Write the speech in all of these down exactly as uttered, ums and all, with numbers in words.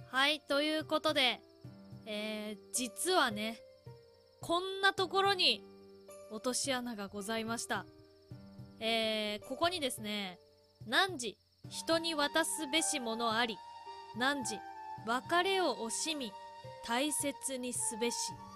はい、ということで、えー、実はね、こんなところに落とし穴がございました。えー、ここにですね、汝、人に渡すべしものあり、汝、別れを惜しみ、大切にすべし。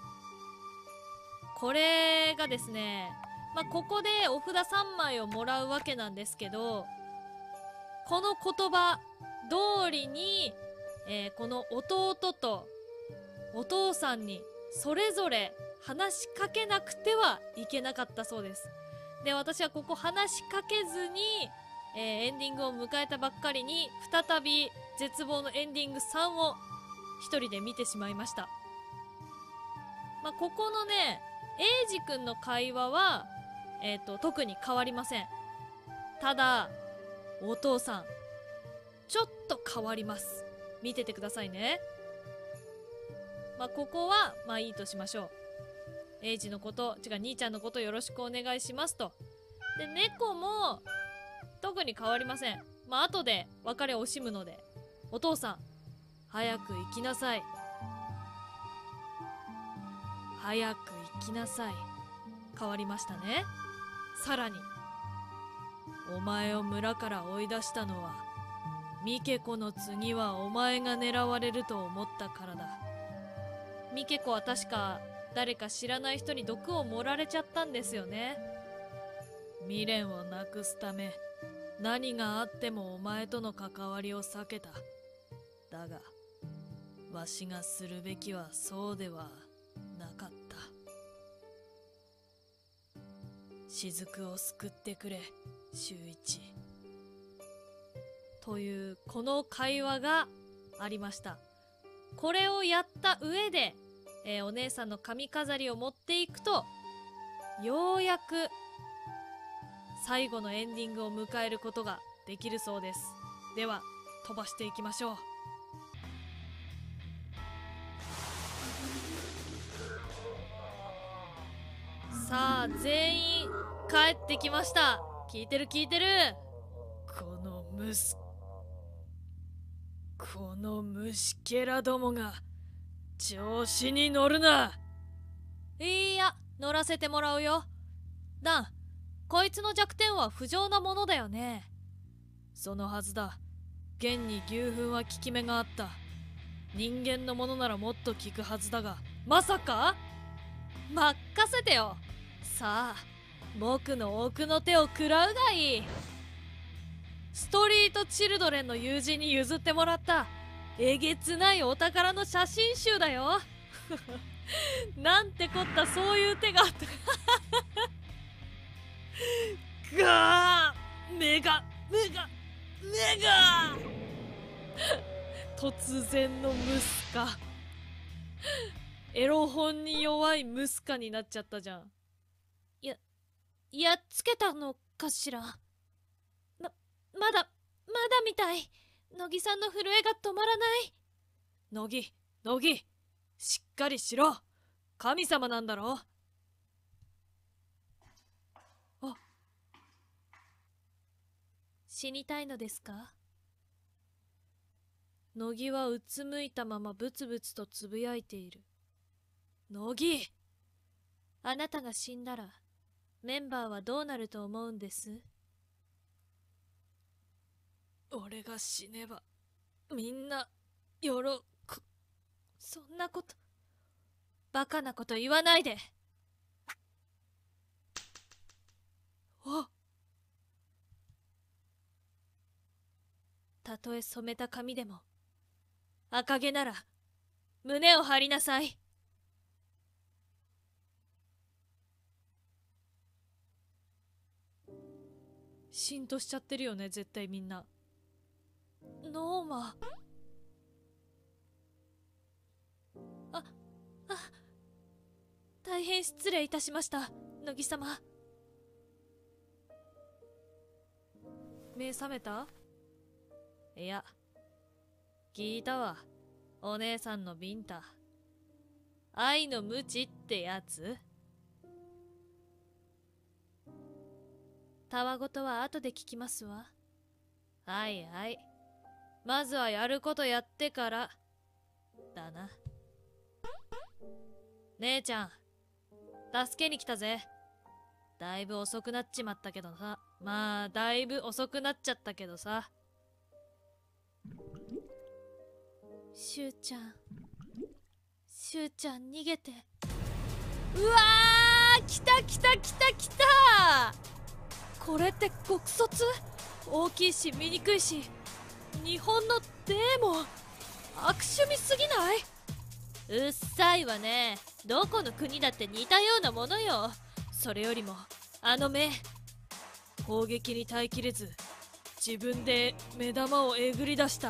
これがですね、まあ、ここでお札さんまいをもらうわけなんですけど、この言葉通りに、えー、この弟とお父さんにそれぞれ話しかけなくてはいけなかったそうです。で、私はここ話しかけずに、えー、エンディングを迎えたばっかりに再び絶望のエンディングさんを一人で見てしまいました。まあ、ここのね、エイジ君の会話は、えーと、特に変わりません。ただ、お父さん、ちょっと変わります。見ててくださいね。まあ、ここは、まあいいとしましょう。エイジのこと、違う、兄ちゃんのことよろしくお願いしますと。で、猫も、特に変わりません。まあ、後で別れを惜しむので。お父さん、早く行きなさい。早く行きなさい。変わりましたね。さらに、お前を村から追い出したのは、ミケコの次はお前が狙われると思ったからだ。ミケコは確か誰か知らない人に毒を盛られちゃったんですよね。未練をなくすため、何があってもお前との関わりを避けた。だが、わしがするべきはそうではなかった。雫を救ってくれ、秀一。というこの会話がありました。これをやった上で、えー、お姉さんの髪飾りを持っていくと、ようやく最後のエンディングを迎えることができるそうです。では飛ばしていきましょう。さあ、全員帰ってきました。聞いてる聞いてる。この息この虫けらどもが調子に乗るな。いや、乗らせてもらうよ。ダン、こいつの弱点は不浄なものだよね。そのはずだ。現に牛糞は効き目があった。人間のものならもっと効くはずだが、まさか。任せてよ。さあ、僕の奥の手を食らうがいい。ストリートチルドレンの友人に譲ってもらったえげつないお宝の写真集だよ。なんてこった、そういう手があったがー、目が目が目が突然のムスカ。エロ本に弱いムスカになっちゃったじゃん。ややっつけたのかしら。ままだまだみたい。乃木さんの震えが止まらない。乃木乃木、しっかりしろ。神様なんだろ。あ、死にたいのですか。乃木はうつむいたままブツブツとつぶやいている。乃木、あなたが死んだらメンバーはどうなると思うんです。俺が死ねばみんな喜ぶ。そんなこと、バカなこと言わないで。あ、たとえ染めた髪でも赤毛なら胸を張りなさい。しんとしちゃってるよね、絶対みんな。ノーマ。あ、あ、大変失礼いたしました、乃木様。目覚めた？いや、聞いたわ。お姉さんのビンタ。愛の無知ってやつ？たわごとは後で聞きますわ。はいはい。まずはやることやってからだな。姉ちゃん、助けに来たぜ。だいぶ遅くなっちまったけどさ。まあ、だいぶ遅くなっちゃったけどさ。しゅうちゃん、しゅうちゃん逃げて。うわー、来た来た来た来た。これって極卒？大きいし見にくいし、日本のデーモン、悪趣味すぎない？うっさいわね。どこの国だって似たようなものよ。それよりもあの目、攻撃に耐えきれず自分で目玉をえぐり出した。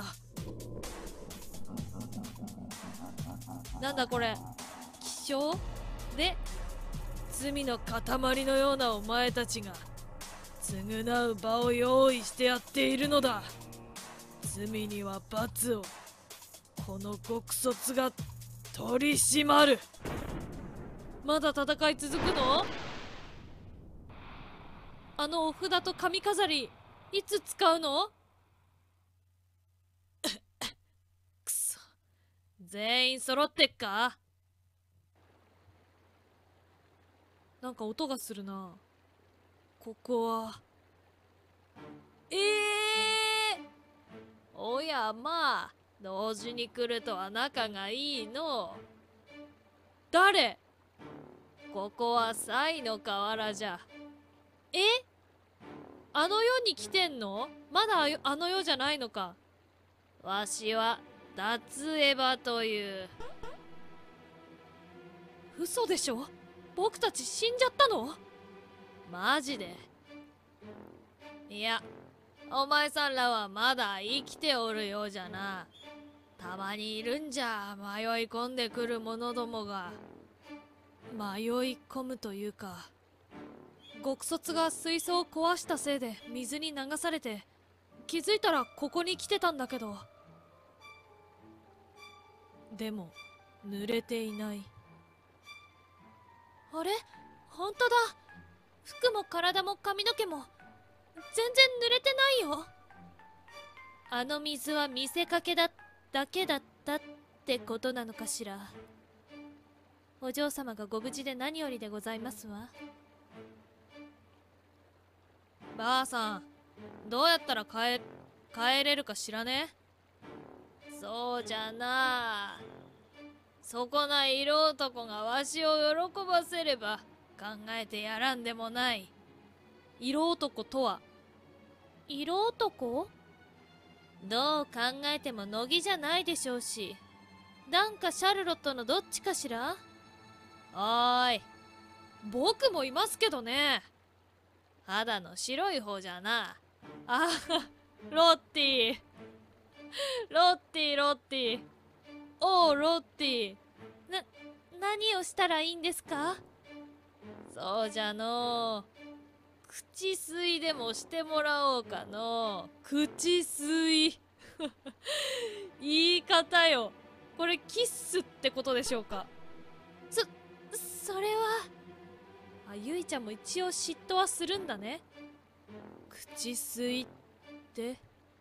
なんだこれ、気象で罪の塊のようなお前たちが償う場を用意してやっているのだ。罪には罰をこの極卒が取り締まる。まだ戦い続くの？あのお札と髪飾りいつ使うの？くそ、全員揃ってっか？なんか音がするな。ここはええー、おやまあ、同時に来るとは仲がいいの。誰？ここはサイの河原じゃ。え？あの世に来てんの？まだあの世じゃないのか。わしはダツエバという。嘘でしょ？僕たち死んじゃったの？マジで？いや、お前さんらはまだ生きておるようじゃな。たまにいるんじゃ、迷い込んでくる者どもが。迷い込むというか、極卒が水槽を壊したせいで水に流されて、気づいたらここに来てたんだけど。でも濡れていない。あれ？ほんとだ。服も体も髪の毛も全然濡れてないよ。あの水は見せかけだだけだったってことなのかしら。お嬢様がご無事で何よりでございますわ。ばあさん、どうやったら帰帰れるか知らね？そうじゃなあ。そこな色男がわしを喜ばせれば考えてやらんでもない。色男とは？色男？どう考えても乃木じゃないでしょうし、ダンかシャルロットのどっちかしら？おーい、僕もいますけどね。肌の白い方じゃな。あロッティロッティロッティおうロッティ。な、何をしたらいいんですか？そうじゃのう。口吸いでもしてもらおうかの。口吸い言い方よ。これキッスってことでしょうか？そ、それは。あ、ゆいちゃんも一応嫉妬はするんだね。口吸いって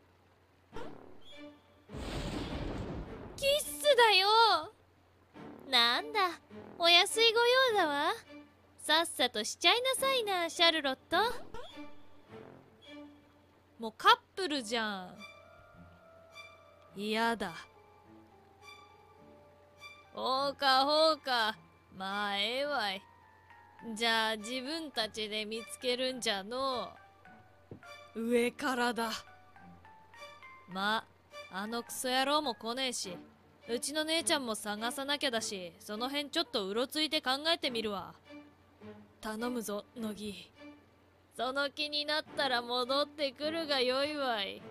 キッスだよ。なんだ、お安いご用だわ。さっさとしちゃいなさいな、シャルロット。もうカップルじゃん。嫌だ。ほうかほうか。まあええわい。じゃあ自分たちで見つけるんじゃのう。上からだ。まあ、あのクソ野郎も来ねえし、うちの姉ちゃんも探さなきゃだし、その辺ちょっとうろついて考えてみるわ。頼むぞ、乃木。その気になったら戻ってくるがよいわい。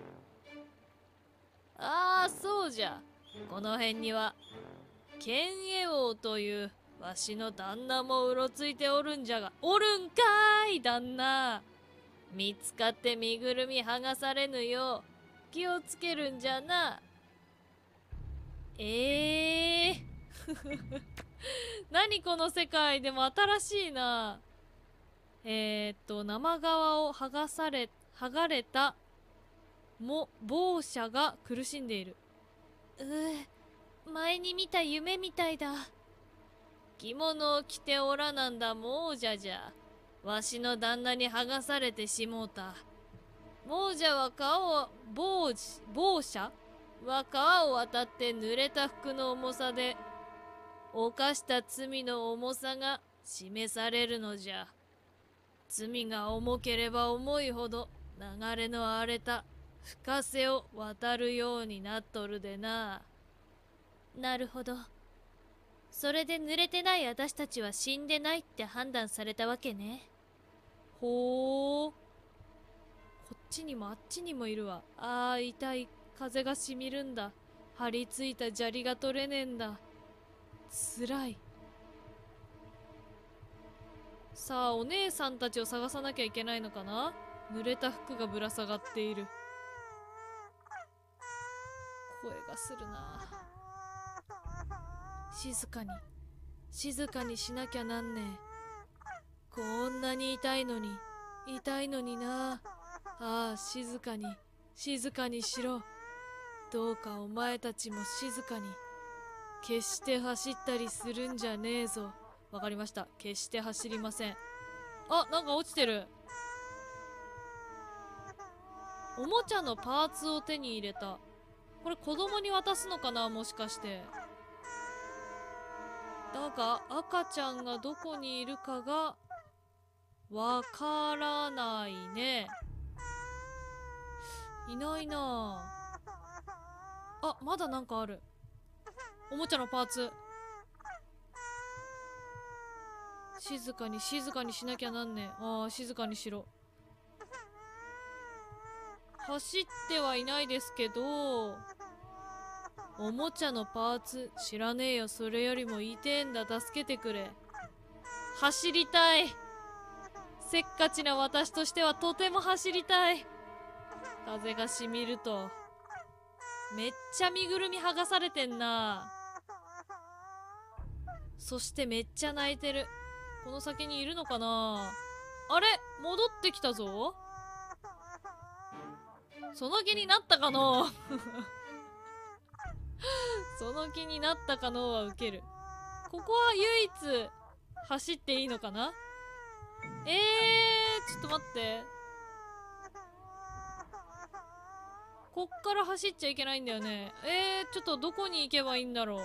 ああ、そうじゃ。この辺には剣エ王というわしの旦那もうろついておるんじゃが。おるんかーい、旦那。見つかって身ぐるみ剥がされぬよう気をつけるんじゃな。ええー何この世界。でも新しいな。えー、っと生皮を剥がされ剥がれたも亡者が苦しんでいる。う前に見た夢みたいだ。着物を着ておらなんだ亡者じゃ。わしの旦那に剥がされてしもうた。亡者は川を、亡亡者は川を渡って濡れた服の重さで、犯した罪の重さが示されるのじゃ。罪が重ければ重いほど流れの荒れた深瀬を渡るようになっとるでな。なるほど。それで濡れてない私たちは死んでないって判断されたわけね。ほー。こっちにもあっちにもいるわ。あー、痛い。風がしみるんだ。張り付いた砂利が取れねえんだ。つらい。さあ、お姉さんたちを探さなきゃいけないのかな。濡れた服がぶら下がっている。声がするな。静かに静かにしなきゃなんねえ。こんなに痛いのに痛いのにな。ああ、静かに静かにしろ。どうかお前たちも静かに。決して走ったりするんじゃねえぞ。わかりました。決して走りません。あ、なんか落ちてる。おもちゃのパーツを手に入れた。これ子供に渡すのかな、もしかして。だが赤ちゃんがどこにいるかがわからないね。いないなあ。あ、まだなんかある。おもちゃのパーツ。静かに静かにしなきゃなんねえ。ああ、静かにしろ。走ってはいないですけど、おもちゃのパーツ知らねえよ。それよりも痛えんだ。助けてくれ。走りたい。せっかちな私としてはとても走りたい。風がしみると。めっちゃ身ぐるみ剥がされてんな。そしてめっちゃ泣いてる。この先にいるのかな。あれ、戻ってきたぞ。その気になったかのその気になったかのはウケる。ここは唯一走っていいのかな。えー、ちょっと待って。こっから走っちゃいけないんだよね。えー、ちょっとどこに行けばいいんだろう。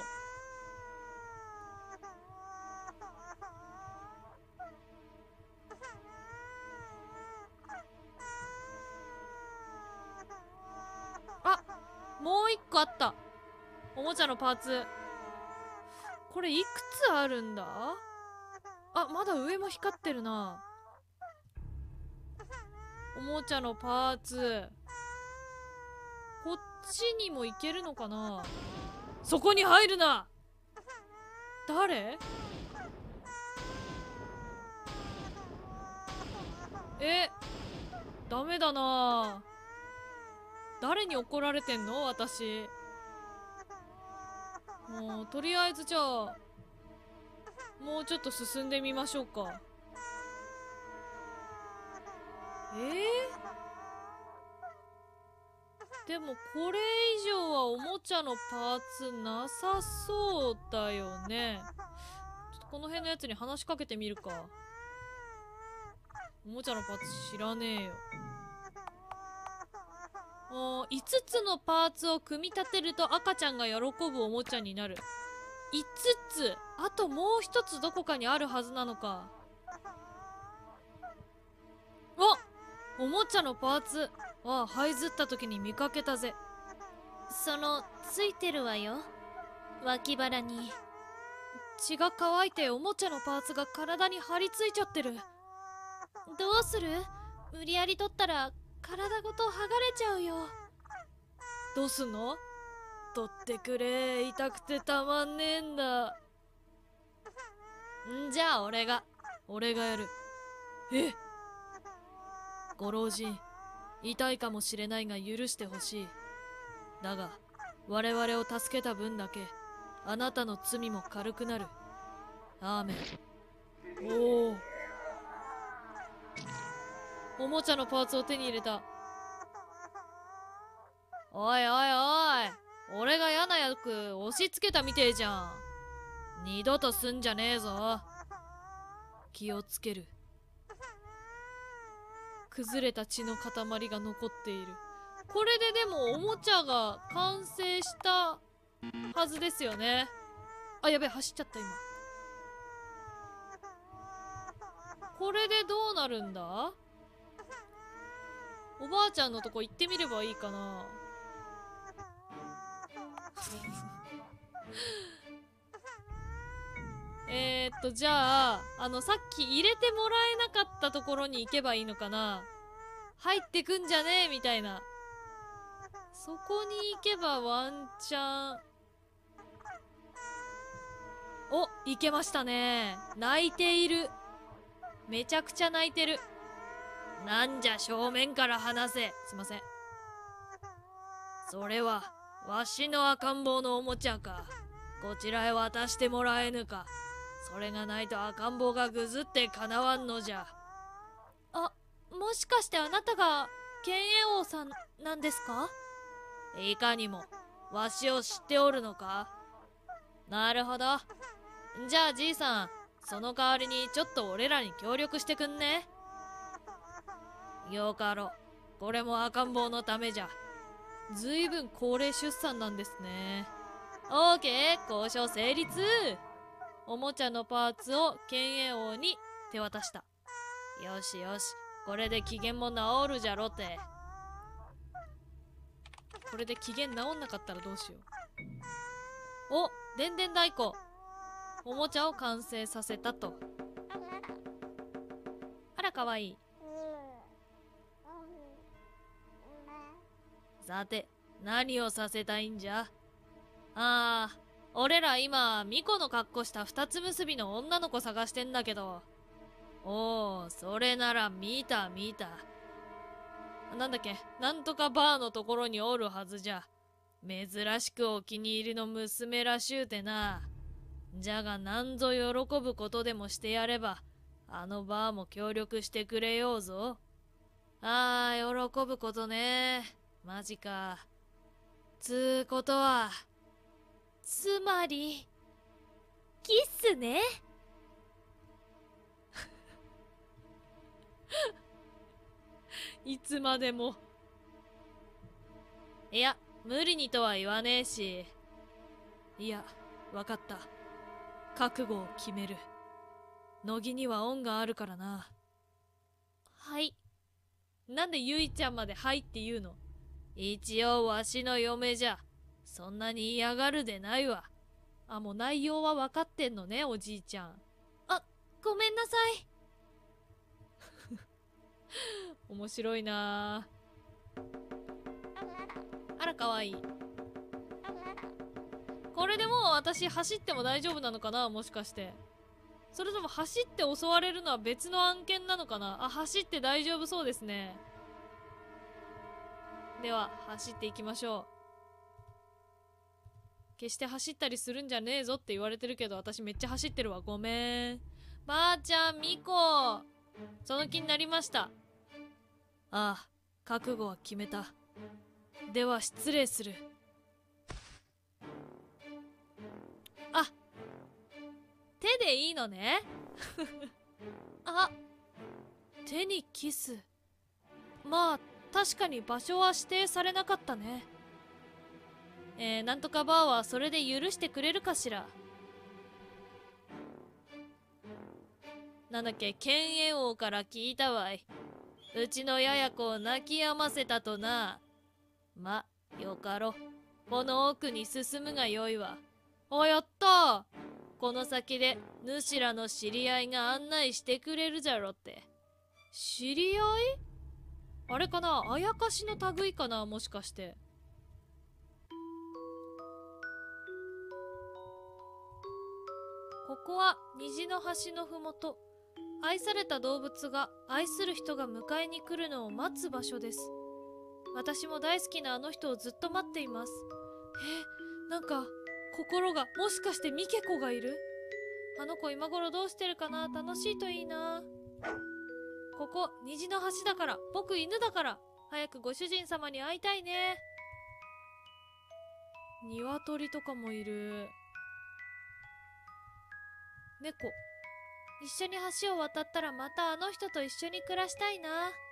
あ、もう一個あった。おもちゃのパーツ。これいくつあるんだ。あ、まだ上も光ってるな。おもちゃのパーツ。こっちにも行けるのかな。そこに入るな。誰？え、ダメだな。誰に怒られてんの私。もうとりあえずじゃあもうちょっと進んでみましょうか。えー、でもこれ以上はおもちゃのパーツなさそうだよね。ちょっとこの辺のやつに話しかけてみるか。おもちゃのパーツ知らねえよ。いつつのパーツを組み立てると赤ちゃんが喜ぶおもちゃになる。いつつ、あともう一つどこかにあるはずなのか。お、おもちゃのパーツ。ああ、這いずった時に見かけたぜ。そのついてるわよ、脇腹に。血が乾いておもちゃのパーツが体に張り付いちゃってる。どうする？無理やり取ったら体ごと剥がれちゃうよ。どうすんの？取ってくれ。痛くてたまんねえんだ。んじゃあ俺が俺がやる。え？ご老人、痛いかもしれないが許してほしい。だが我々を助けた分だけあなたの罪も軽くなる。アーメン。おお、おもちゃのパーツを手に入れた。おいおいおい、 俺が嫌な役押し付けたみてえじゃん。二度とすんじゃねえぞ。気をつける。崩れた血の塊が残っている。これででもおもちゃが完成したはずですよね。あ、やべえ、走っちゃった今。これでどうなるんだ？おばあちゃんのとこ行ってみればいいかな。えーっとじゃああのさっき入れてもらえなかったところに行けばいいのかな。入ってくんじゃねえみたいな。そこに行けばワンチャン。お、行けましたね。泣いている。めちゃくちゃ泣いてる。なんじゃ正面から話せ。すいません。それはわしの赤ん坊のおもちゃか。こちらへ渡してもらえぬか。それがないと赤ん坊がぐずってかなわんのじゃ。あ、もしかしてあなたが剣英王さんなんですか？いかにも。わしを知っておるのか？なるほど。じゃあじいさん、その代わりにちょっと俺らに協力してくんね。よかろう。これも赤ん坊のためじゃ。ずいぶん高齢出産なんですね。オーケー、交渉成立。おもちゃのパーツを剣英王に手渡した。よしよし、これで機嫌も治るじゃろって。これで機嫌治んなかったらどうしよう。お、でんでん太鼓。おもちゃを完成させたと。あらかわいい。さて、何をさせたいんじゃ？ああ、俺ら今ミコの格好した二つ結びの女の子探してんだけど。おお、それなら見た見た。なんだっけ、なんとかバーのところにおるはずじゃ。珍しくお気に入りの娘らしゅうてな。じゃがなんぞ喜ぶことでもしてやれば、あのバーも協力してくれようぞ。ああ、喜ぶことね。マジか。つうことは、つまり、キスね。いつまでも。いや、無理にとは言わねえし。いや、わかった。覚悟を決める。乃木には恩があるからな。はい。なんでゆいちゃんまではいって言うの？一応わしの嫁じゃ。そんなに嫌がるでないわ。あ、もう内容は分かってんのね、おじいちゃん。あ、ごめんなさい。面白いなあ。あら、かわいい。これでもう私走っても大丈夫なのかな、もしかして。それとも走って襲われるのは別の案件なのかな。あ、走って大丈夫そうですね。では走っていきましょう。決して走ったりするんじゃねえぞって言われてるけど、私めっちゃ走ってるわ。ごめん。ばあちゃん、みこ。その気になりました。ああ、覚悟は決めた。では失礼する。あ、手でいいのね。あ、手にキス。まあ確かに場所は指定されなかったね。えー、なんとかバーはそれで許してくれるかしら。なんだっけ、剣炎王から聞いたわい。うちのやや子を泣き止ませたとな。ま、よかろ。この奥に進むがよいわ。あ、やったー。この先で主らの知り合いが案内してくれるじゃろって。知り合い？あれかな、あやかしの類かな、もしかして。ここは虹の橋のふもと。愛された動物が愛する人が迎えに来るのを待つ場所です。私も大好きなあの人をずっと待っています。え、なんか心が、もしかしてミケコがいる？あの子今頃どうしてるかな。楽しいといいな。ここ虹の橋だから、僕犬だから早くご主人様に会いたいね。 鶏とかもいる。猫。一緒に橋を渡ったらまたあの人と一緒に暮らしたいな。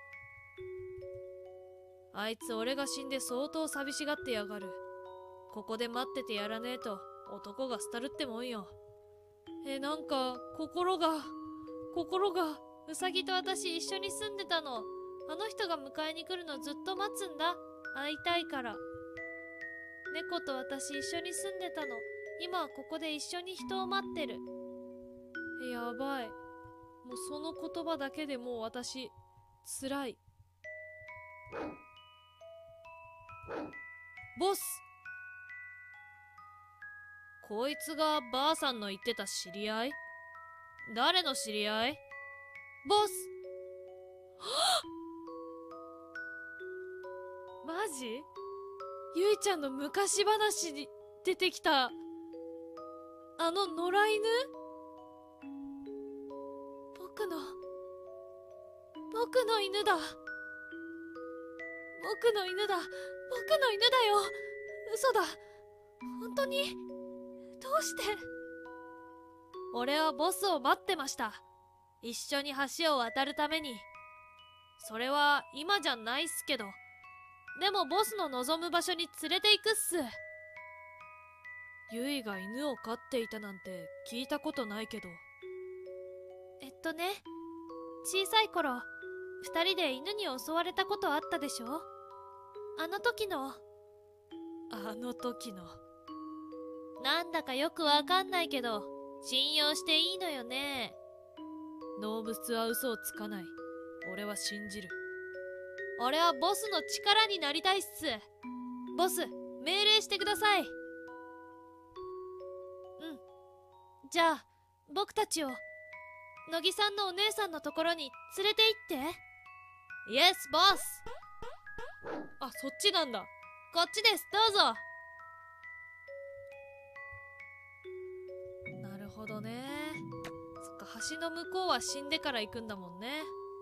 あいつ俺が死んで相当寂しがってやがる。ここで待っててやらねえと男が廃るってもんよ。え、なんか心が心がウサギと私一緒に住んでたの。あの人が迎えに来るのずっと待つんだ。会いたいから。猫と私一緒に住んでたの。今はここで一緒に人を待ってる。え、やばい。もうその言葉だけでもう私辛い。ボス。こいつがばあさんの言ってた知り合い？誰の知り合い？ボス。マジ？ゆいちゃんの昔話に出てきたあの野良犬？僕の僕の犬だ。僕の犬だ。僕の犬だよ。嘘だ。本当に？どうして？俺はボスを待ってました。一緒に橋を渡るために。それは今じゃないっすけど、でもボスの望む場所に連れて行くっす。ユイが犬を飼っていたなんて聞いたことないけど。えっとね、小さい頃二人で犬に襲われたことあったでしょ？あの時のあの時のなんだかよくわかんないけど信用していいのよね。動物は嘘をつかない。俺は信じる。俺はボスの力になりたいっす。ボス、命令してください。うん。じゃあ僕たちを乃木さんのお姉さんのところに連れて行って。イエスボス。あ、そっちなんだ。こっちです、どうぞ。なるほどね。そっか、橋の向こうは死んでから行くんだもんね。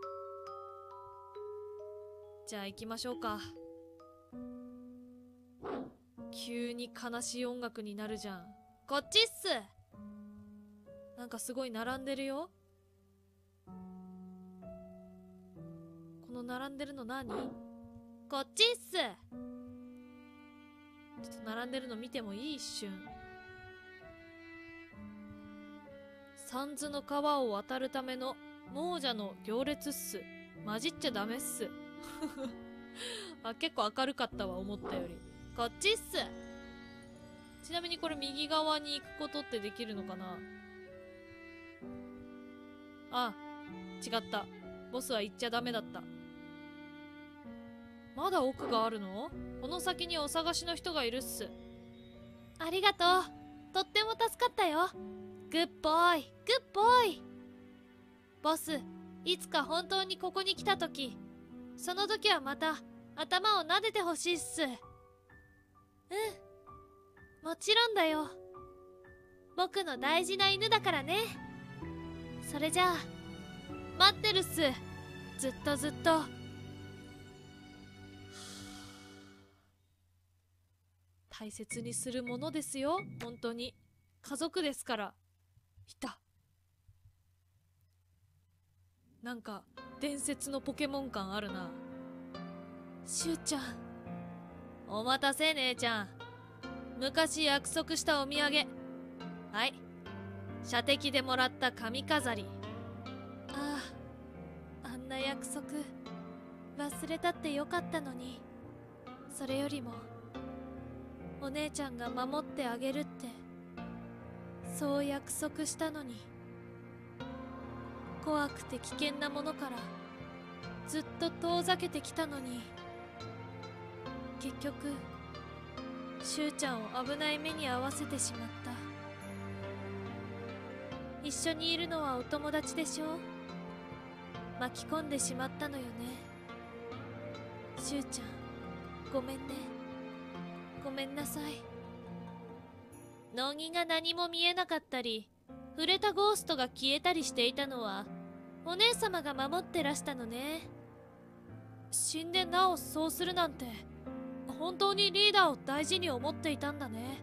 じゃあ行きましょうか。急に悲しい音楽になるじゃん。こっちっす。なんかすごい並んでるよ。この並んでるの何？こっちっす。ちょっと並んでるの見てもいい？一瞬。三途の川を渡るための亡者の行列っす。混じっちゃダメっす。あ、結構明るかったわ、思ったより。こっちっす。ちなみにこれ右側に行くことってできるのかな？あ、違った。ボスは行っちゃダメだった。まだ奥があるの？この先にお探しの人がいるっす。ありがとう。とっても助かったよ。グッボーイ、グッボーイ。ボス、いつか本当にここに来た時、その時はまた頭を撫でてほしいっす。うん、もちろんだよ。僕の大事な犬だからね。それじゃあ待ってるっす。ずっとずっと。大切にするものですよ、本当に。家族ですから。いた。なんか伝説のポケモン感あるな。しゅうちゃん。お待たせ姉ちゃん。昔約束したお土産。はい、射的でもらった髪飾り。ああ、あんな約束忘れたってよかったのに。それよりもお姉ちゃんが守ってあげるってそう約束したのに。怖くて危険なものからずっと遠ざけてきたのに、結局しゅうちゃんを危ない目に遭わせてしまった。一緒にいるのはお友達でしょ。巻き込んでしまったのよね。しゅうちゃん、ごめんね。ごめんなさい。乃木が何も見えなかったり、触れたゴーストが消えたりしていたのはお姉様が守ってらしたのね。死んでなおそうするなんて本当にリーダーを大事に思っていたんだね。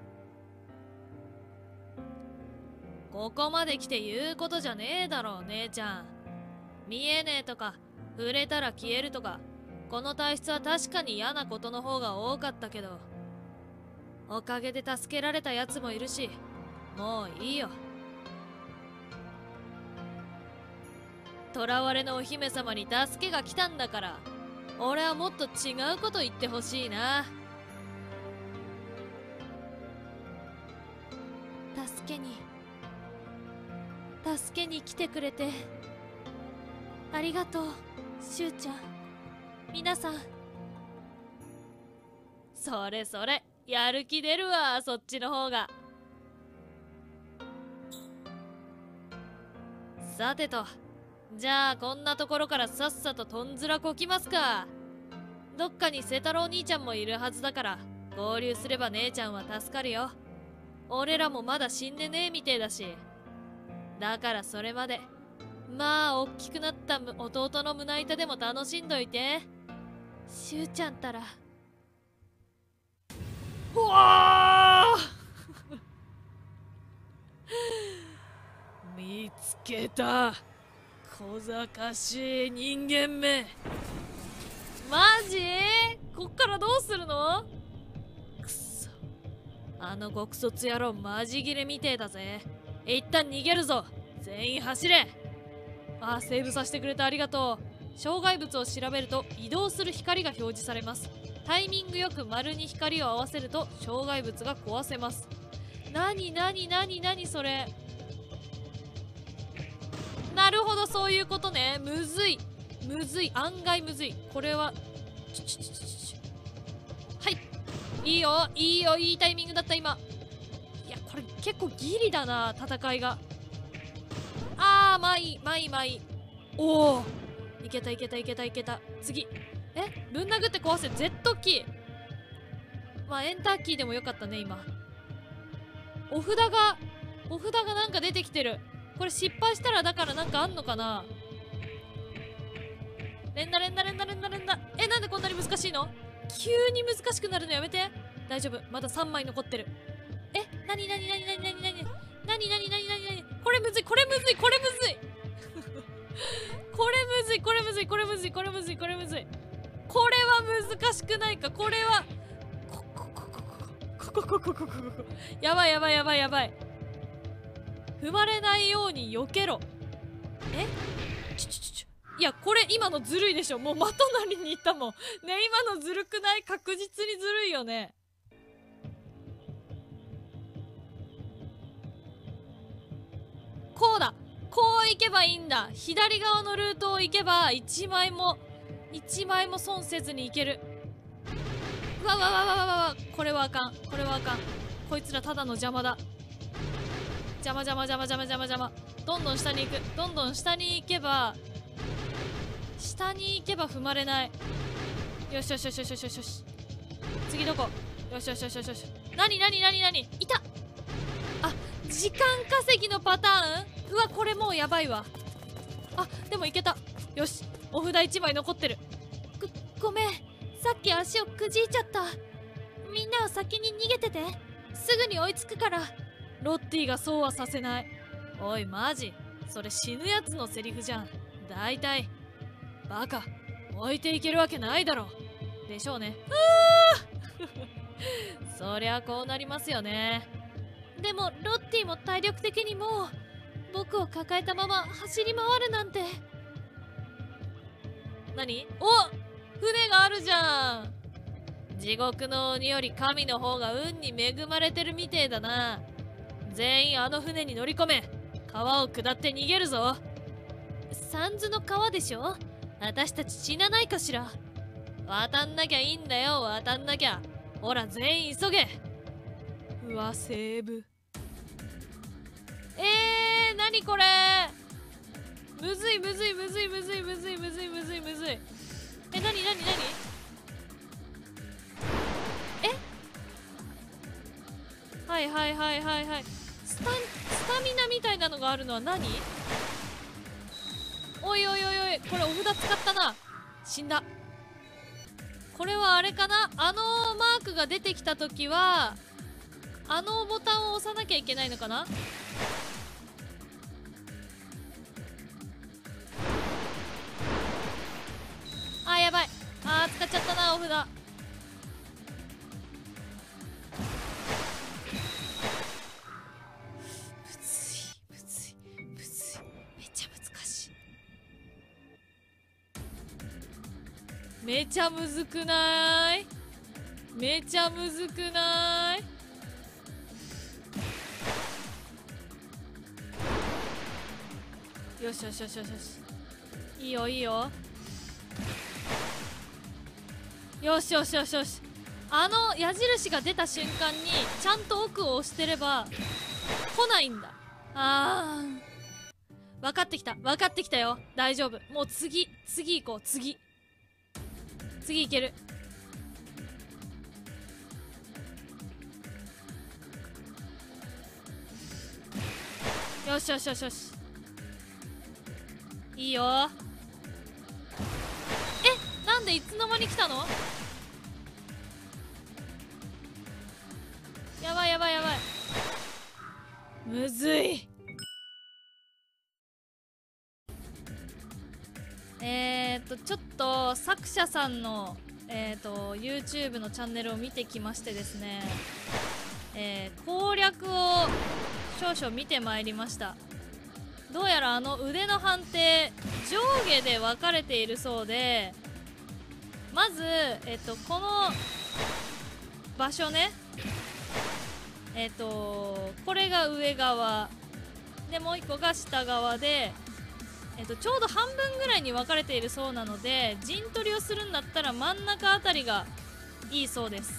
ここまで来て言うことじゃねえだろ姉ちゃん。見えねえとか触れたら消えるとか、この体質は確かに嫌なことの方が多かったけど、おかげで助けられたやつもいるし、もういいよ。囚われのお姫様に助けが来たんだから、俺はもっと違うこと言ってほしいな。助けに助けに来てくれてありがとう、しゅうちゃん。皆さん。それそれ、やる気出るわ、そっちの方が。さてと、じゃあこんなところからさっさととんずらこきますか。どっかに清太郎兄ちゃんもいるはずだから、合流すれば姉ちゃんは助かるよ。俺らもまだ死んでねえみてえだし。だからそれまで、まあおっきくなった弟の胸板でも楽しんどいて。しゅうちゃんたら。うわー見つけた、小賢しい人間め。マジ？こっからどうするの？くそ、あの極卒野郎マジギレみてえだぜ。一旦逃げるぞ。全員走れ。ああ、セーブさせてくれてありがとう。障害物を調べると移動する光が表示されます。タイミングよく丸に光を合わせると障害物が壊せます。なになになになにそれ。なるほど、そういうことね。むずいむずい、案外むずい。これはちょちょちょちょちょ、はい、いいよいいよ、いいタイミングだった今。いや、これ結構ギリだな、戦いが。あー、まあいいまあいいまあいい。おお、いけたいけたいけたいけた。次、え、ぶん殴って壊せ Z キー。まあエンターキーでもよかったね今。お札がお札がなんか出てきてる。これ失敗したらだからなんかあんのかな。連打連打連打連打連打。え、なんでこんなに難しいの？急に難しくなるのやめて。大丈夫、まださんまい残ってる。え、なになになになになになになになになになになになに、これむずいこれむずいこれむずいこれむずいこれむずいこれむずいこれむずいこれむずい。これは難しくないか。これはこここここここここここここ、やばいやばいやばいやばい。踏まれないように避けろ。え、ちょちょちょちょ、いやこれ今のずるいでしょ。もう的なりに行ったもんね。今のずるくない？確実にずるいよね。こうだ、こう行けばいいんだ。左側のルートを行けばいちまいもいちまいも損せずに行ける。うわわわわわわわ、これはあかんこれはあかん。こいつらただの邪魔だ。邪魔邪魔邪魔邪魔邪魔邪魔。どんどん下に行く。どんどん下に行けば下に行けば踏まれない。よしよしよしよしよしよしよし。次どこ？よしよしよしよしよし。なになになになに、いた。あ、時間稼ぎのパターン。うわ、これもうやばいわ。あ、でもいけた。よし、お札いちまい残ってる。ご、ごめん、さっき足をくじいちゃった。みんなは先に逃げてて、すぐに追いつくから。ロッティがそうはさせない。おいマジ、それ死ぬやつのセリフじゃん。だいたいバカ、置いていけるわけないだろでしょうね。あそりゃこうなりますよね。でもロッティも体力的にもう僕を抱えたまま走り回るなんて。何？お、船があるじゃん。地獄の鬼より神の方が運に恵まれてるみてえだな。全員あの船に乗り込め。川を下って逃げるぞ。三途の川でしょ。私たち死なないかしら。渡んなきゃいいんだよ、渡んなきゃ。ほら全員急げ。うわ、セーブ。えー、なにこれ。むずいむずいむずいむずいむずいむずいむずいむずい。え、なになになに。え、はいはいはいはいはい。スタスタミナみたいなのがあるのは何？おいおいおいおい、これお札使ったな。死んだ。 これはあれかな、あのマークが出てきた時はあのボタンを押さなきゃいけないのかな。あーやばい、あー使っちゃったなお札。めちゃむずくない？めちゃむずくない？よしよしよしよしよし、いいよいいよ、よしよしよしよし。あの矢印が出た瞬間にちゃんと奥を押してれば来ないんだ。あー分かってきた分かってきたよ、大丈夫。もう次次行こう、次次いける。よしよしよしよし、いいよ。え、なんでいつの間に来たの？やばいやばいやばい、むずい。えーっとちょっと作者さんのえーっと YouTube のチャンネルを見てきましてですね、えー、攻略を少々見てまいりました。どうやらあの腕の判定上下で分かれているそうで、まずえっとこの場所ね、えっとこれが上側で、もう一個が下側で、えっとちょうど半分ぐらいに分かれているそうなので、陣取りをするんだったら真ん中あたりがいいそうです。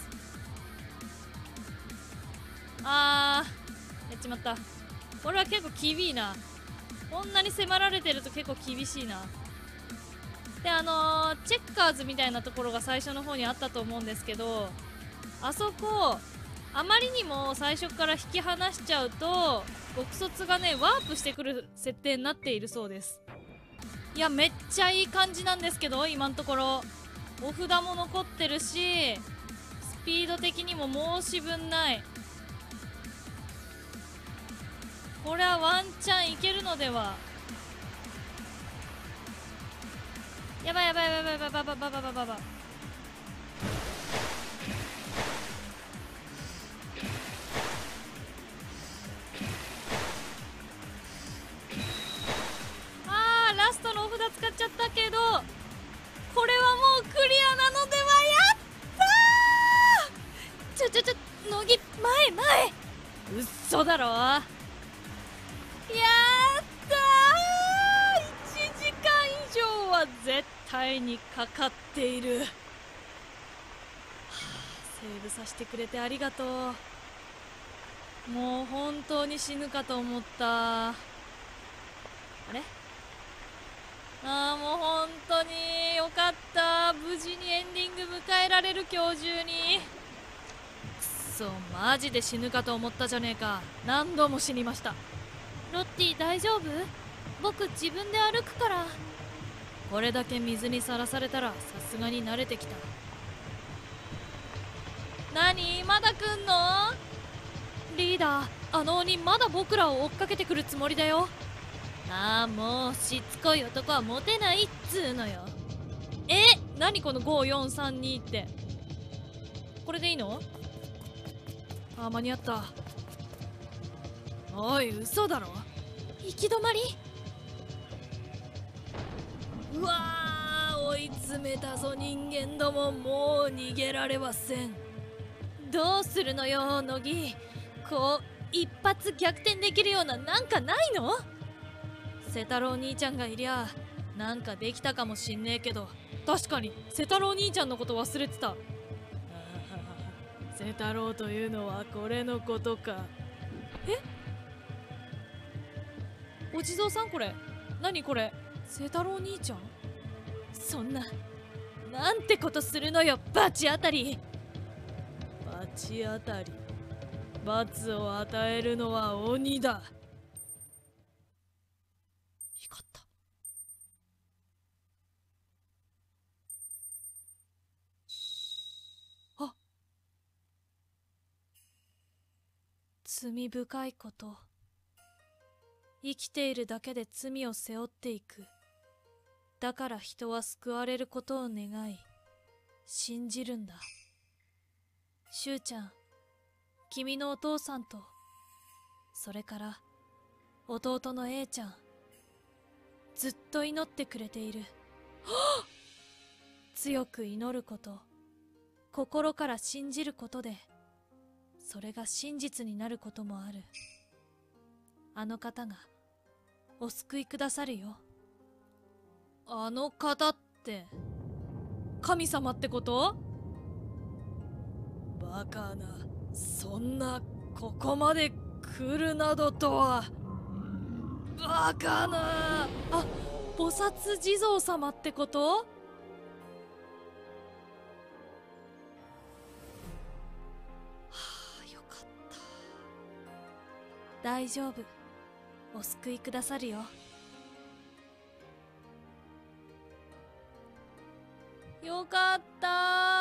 あーやっちまった。これは結構厳しいな。こんなに迫られてると結構厳しいな。であのー、チェッカーズみたいなところが最初の方にあったと思うんですけど、あそこあまりにも最初から引き離しちゃうと極卒がねワープしてくる設定になっているそうです。いやめっちゃいい感じなんですけど、今のところお札も残ってるしスピード的にも申し分ない。これはワンチャンいけるのでは。やばいやばいやばいやばいやばいやばいやばいやばいやばい。あーラストのお札使っちゃったけど、これはもうクリアなのでは。やったー。ちょちょちょ乃木前前、うっそだろ。やったー、いちじかん以上は絶対にかかっている。はあ、セーブさせてくれてありがとう。もう本当に死ぬかと思った。あれ、あーもう本当によかった、無事にエンディング迎えられる今日中に。くそマジで死ぬかと思ったじゃねえか。何度も死にました。ロッティ大丈夫？僕自分で歩くから。これだけ水にさらされたらさすがに慣れてきた。何まだ来んの？リーダー、あの鬼まだ僕らを追っかけてくるつもりだよ。ああもうしつこい男はモテないっつーのよ。え、何このごよんさんにって。これでいいの？あー間に合った。おい嘘だろ。行き止まり？うわー追い詰めたぞ人間ども、もう逃げられません。どうするのよ乃木、こう一発逆転できるようななんかないの？瀬太郎兄ちゃんがいりゃなんかできたかもしんねえけど。確かに瀬太郎兄ちゃんのこと忘れてた。瀬太郎というのはこれのことか。え、お地蔵さんこれ何これ、瀬太郎兄ちゃん？そんななんてことするのよバチ当たり。バチ当たり、罰を与えるのは鬼だ。光った。 罪深いこと。生きているだけで罪を背負っていく。だから人は救われることを願い、信じるんだ。しゅうちゃん、君のお父さんと、それから弟の A ちゃん、ずっと祈ってくれている。強く祈ること、心から信じることで、それが真実になることもある。あの方がお救いくださるよ。あの方って神様ってこと？バカな、そんなここまで来るなどとは。バカな。あ、菩薩地蔵様ってこと？はあ、よかった。大丈夫、お救いくださるよ。よかった。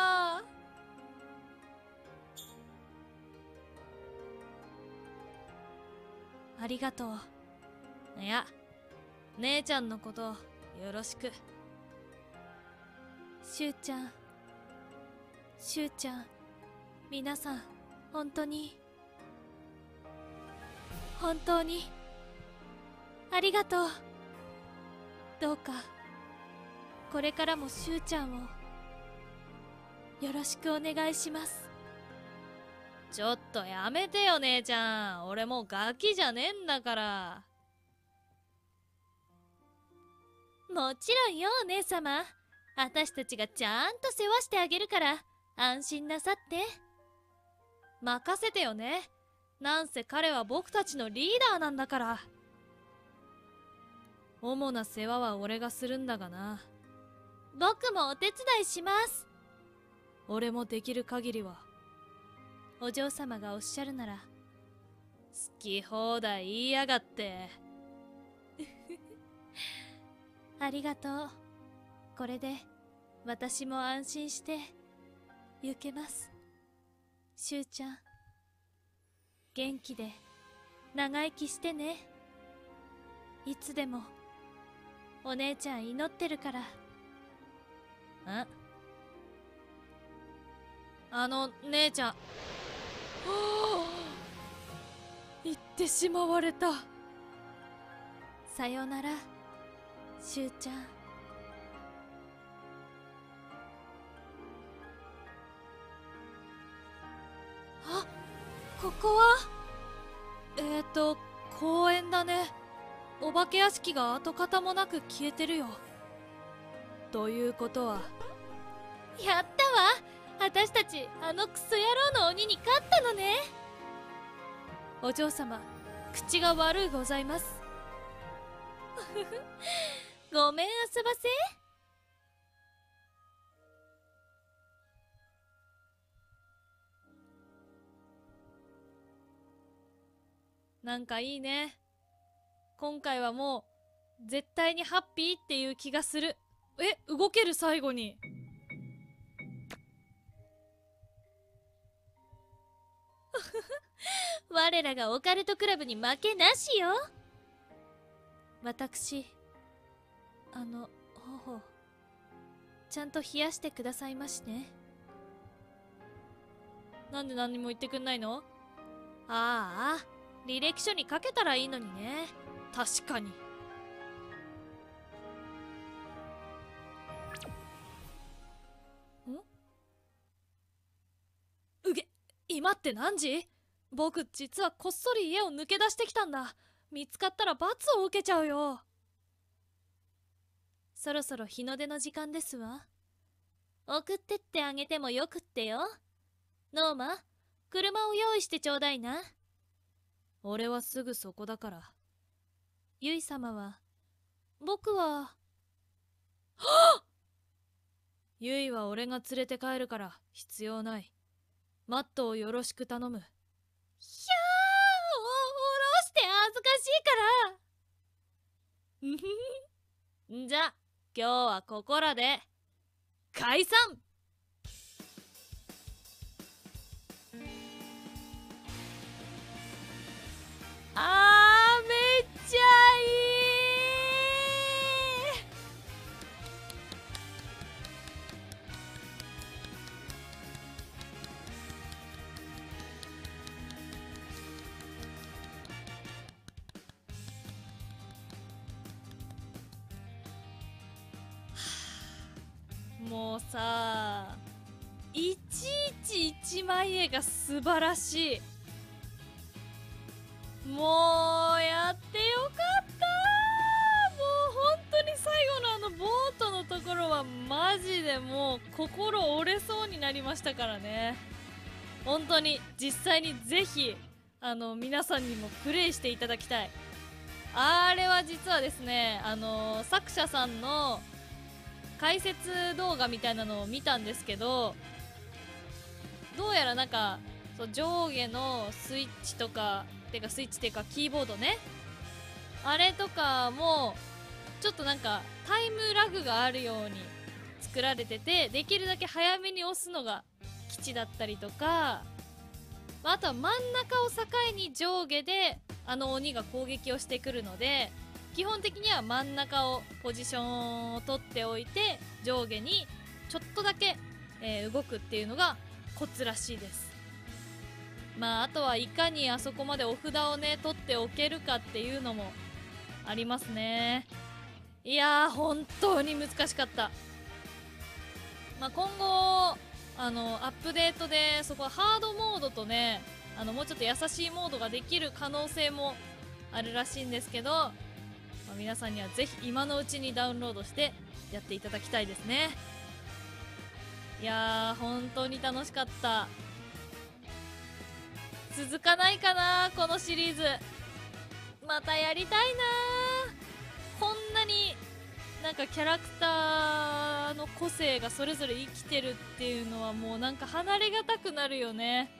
ありがとう。いや、姉ちゃんのことよろしく。しゅうちゃん、しゅうちゃん、皆さん本当に本当にありがとう。どうかこれからもしゅうちゃんをよろしくお願いします。ちょっとやめてよ姉ちゃん、俺もうガキじゃねえんだから。もちろんよお姉様、私たちがちゃんと世話してあげるから安心なさって。任せてよね。なんせ彼は僕たちのリーダーなんだから。主な世話は俺がするんだがな。僕もお手伝いします。俺もできる限りは。お嬢様がおっしゃるなら。好き放題言いやがってありがとう。これで私も安心して行けます。しゅうちゃん、元気で長生きしてね。いつでもお姉ちゃん祈ってるから。ん？あの姉ちゃん。はあ、言ってしまわれた。さよなら、しゅうちゃん。あ、ここはえーと公園だね。お化け屋敷が跡形もなく消えてるよ。ということは、やったわ、私たちあのクソ野郎の鬼に勝ったのね。お嬢様、口が悪うございます。ごめん遊ばせ。なんかいいね。今回はもう絶対にハッピーっていう気がする。え、動ける最後に。我らがオカルトクラブに負けなしよ。私、あの、頬、ちゃんと冷やしてくださいましね。なんで何も言ってくんないの？ああ、履歴書に書けたらいいのにね。確かに。ん？うげ、今って何時？僕実はこっそり家を抜け出してきたんだ。見つかったら罰を受けちゃうよ。そろそろ日の出の時間ですわ。送ってってあげてもよくってよ。ノーマ、車を用意してちょうだいな。俺はすぐそこだから。ゆい様は、僕は、はっ！ゆいは俺が連れて帰るから必要ない。マットをよろしく頼む。ひゃー、お、おろして恥ずかしいから。んじゃ、今日はここらで解散。 もうさ、いちいち一枚絵が素晴らしい。もうやってよかった。もう本当に最後のあのボートのところはマジでもう心折れそうになりましたからね。本当に実際にぜひあの皆さんにもプレイしていただきたい。あれは実はですね、あの作者さんの解説動画みたいなのを見たんですけど、どうやらなんかそう上下のスイッチとかてかスイッチっていうかキーボードね、あれとかもちょっとなんかタイムラグがあるように作られてて、できるだけ早めに押すのが吉だったりとか、あとは真ん中を境に上下であの鬼が攻撃をしてくるので、基本的には真ん中をポジションを取っておいて上下にちょっとだけ、えー動くっていうのがコツらしいです。まああとはいかにあそこまでお札をね取っておけるかっていうのもありますね。いやー本当に難しかった。まあ、今後あのアップデートでそこはハードモードとね、あのもうちょっと優しいモードができる可能性もあるらしいんですけど、まあ、皆さんにはぜひ今のうちにダウンロードしてやっていただきたいですね。いやー本当に楽しかった。続かないかなこのシリーズ。またやりたいな。こんなになんかキャラクターの個性がそれぞれ生きてるっていうのはもうなんか離れがたくなるよね。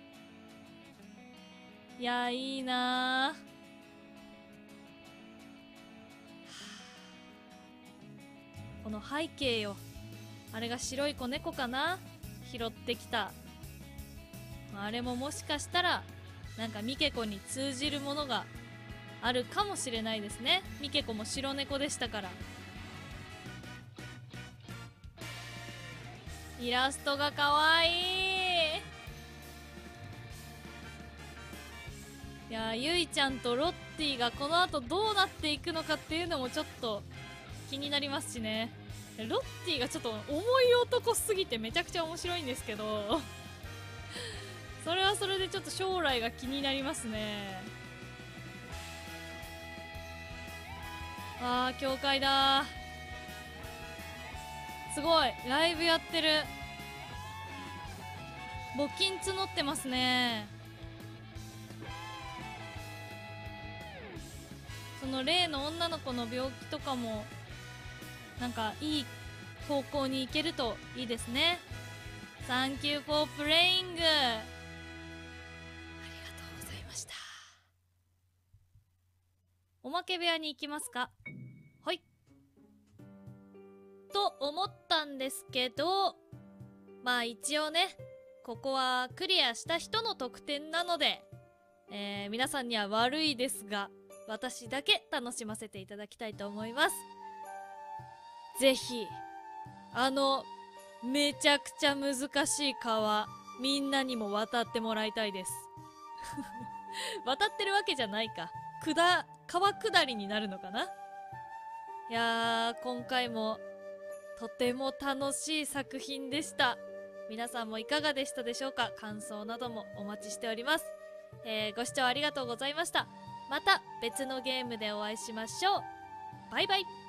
いやーいいなー。この背景よ、あれが白い子猫かな、拾ってきた。あれももしかしたらなんかミケコに通じるものがあるかもしれないですね。ミケコも白猫でしたから。イラストがかわいい。いやー、ゆいちゃんとロッティがこの後どうなっていくのかっていうのもちょっと気になりますしね。ロッティがちょっと重い男すぎてめちゃくちゃ面白いんですけどそれはそれでちょっと将来が気になりますね。あー、教会だー。すごいライブやってる。募金募ってますね。その例の女の子の病気とかもなんかいい方向に行けるといいですね。Thank you for playing。 ありがとうございました。おまけ部屋に行きますか。はい。と思ったんですけど、まあ一応ね、ここはクリアした人の得点なので、えー、皆さんには悪いですが私だけ楽しませていただきたいと思います。ぜひあのめちゃくちゃ難しい川、みんなにも渡ってもらいたいです渡ってるわけじゃないか、くだ川下りになるのかな。いやー今回もとても楽しい作品でした。皆さんもいかがでしたでしょうか。感想などもお待ちしております。えー、ご視聴ありがとうございました。また別のゲームでお会いしましょう。バイバイ。